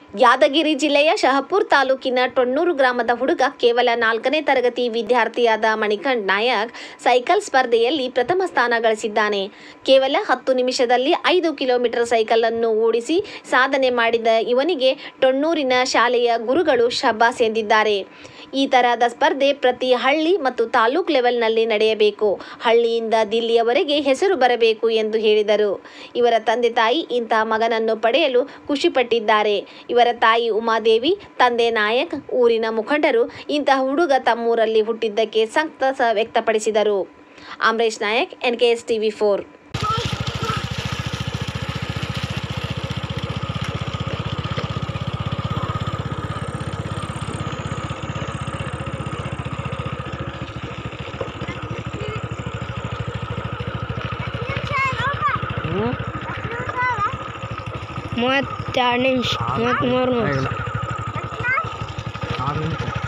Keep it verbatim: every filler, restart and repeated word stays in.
ಯಾದಗಿರಿ ಜಿಲ್ಲೆಯ ಶಹಪುರ್ ತಾಲೂಕಿನ ಟೊಣ್ಣೂರು ಗ್ರಾಮದ ಹುಡುಗ ಕೇವಲ ನಾಲ್ಕನೇ ತರಗತಿ ವಿದ್ಯಾರ್ಥಿಯಾದ ಮಣಿಕಂಠ್ ನಾಯಕ್ ಸೈಕಲ್ ಸ್ಪರ್ಧೆಯಲ್ಲಿ ಪ್ರಥಮ ಸ್ಥಾನ ಗಳಿಸಿದ್ದಾನೆ. ಕೇವಲ ಹತ್ತು ನಿಮಿಷದಲ್ಲಿ ಐದು ಕಿಲೋಮೀಟರ್ ಸೈಕಲ್ ಅನ್ನು ಓಡಿಸಿ ಸಾಧನೆ ಮಾಡಿದ ಇವನಿಗೆ ಟೊಣ್ಣೂರಿನ ಶಾಲೆಯ ಗುರುಗಳು ಶಬ್ಬಾಸ್ ಎಂದಿದ್ದಾರೆ. ಈ ತರಹದ ಸ್ಪರ್ಧೆ ಪ್ರತಿ ಹಳ್ಳಿ ಮತ್ತು ತಾಲೂಕ್ ಲೆವೆಲ್ನಲ್ಲಿ ನಡೆಯಬೇಕು. ಹಳ್ಳಿಯಿಂದ ದಿಲ್ಲಿಯವರೆಗೆ ಹೆಸರು ಬರಬೇಕು ಎಂದು ಹೇಳಿದರು. ಇವರ ತಂದೆ ತಾಯಿ ಇಂತಹ ಮಗನನ್ನು ಪಡೆಯಲು ಖುಷಿಪಟ್ಟಿದ್ದಾರೆ. ಇವರ ತಾಯಿ ಉಮಾದೇವಿ, ತಂದೆ ನಾಯಕ್, ಊರಿನ ಮುಖಂಡರು ಇಂತಹ ಹುಡುಗ ತಮ್ಮೂರಲ್ಲಿ ಹುಟ್ಟಿದ್ದಕ್ಕೆ ಸಂತಸ ವ್ಯಕ್ತಪಡಿಸಿದರು. Amaresh Nayak, NKS TV four. ಮೂವತ್ತೆರಡು ನಿಮಿಷ ಮೂವತ್ತ್ಮೂರು ನಿಮಿಷ ಆರು ನಿಮಿಷ